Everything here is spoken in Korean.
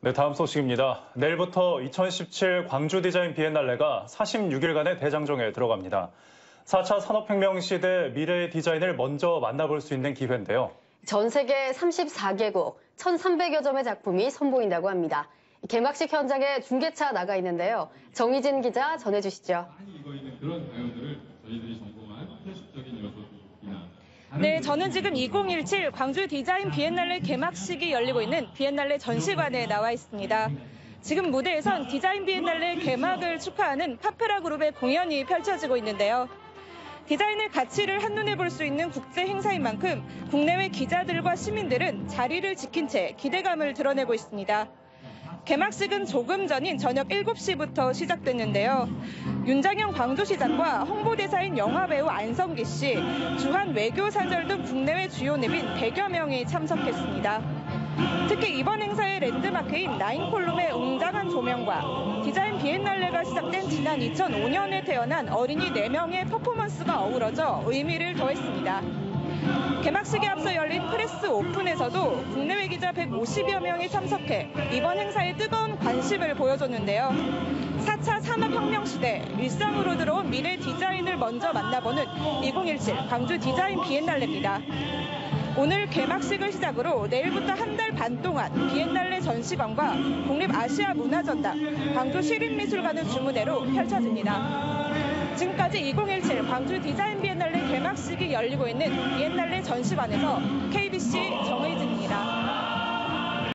네, 다음 소식입니다. 내일부터 2017 광주 디자인 비엔날레가 46일간의 대장정에 들어갑니다. 4차 산업혁명 시대 미래의 디자인을 먼저 만나볼 수 있는 기회인데요. 전 세계 34개국 1,300여 점의 작품이 선보인다고 합니다. 개막식 현장에 중계차 나가 있는데요. 정희진 기자 전해주시죠. 네, 저는 지금 2017 광주 디자인 비엔날레 개막식이 열리고 있는 비엔날레 전시관에 나와 있습니다. 지금 무대에선 디자인 비엔날레 개막을 축하하는 카페라 그룹의 공연이 펼쳐지고 있는데요. 디자인의 가치를 한눈에 볼 수 있는 국제 행사인 만큼 국내외 기자들과 시민들은 자리를 지킨 채 기대감을 드러내고 있습니다. 개막식은 조금 전인 저녁 7시부터 시작됐는데요. 윤장현 광주시장과 홍보대사인 영화배우 안성기 씨, 주한 외교사절 등 국내외 주요 내빈 100여 명이 참석했습니다. 특히 이번 행사의 랜드마크인 나인콜룸의 웅장한 조명과 디자인 비엔날레가 시작된 지난 2005년에 태어난 어린이 4명의 퍼포먼스가 어우러져 의미를 더했습니다. 개막식에 앞서 열린 프레스 오픈에서도 국내외 기자 150여 명이 참석해 이번 행사에 뜨거운 관심을 보여줬는데요. 4차 산업혁명 시대 일상으로 들어온 미래 디자인을 먼저 만나보는 2017 광주 디자인 비엔날레입니다. 오늘 개막식을 시작으로 내일부터 한 달 반 동안 비엔날레 전시관과 국립아시아문화전당, 광주 시립미술관의 주무대로 펼쳐집니다. 지금까지 2017 광주 디자인 비엔날레 개막식이 열리고 있는 비엔날레 전시관에서 KBC 정의진입니다.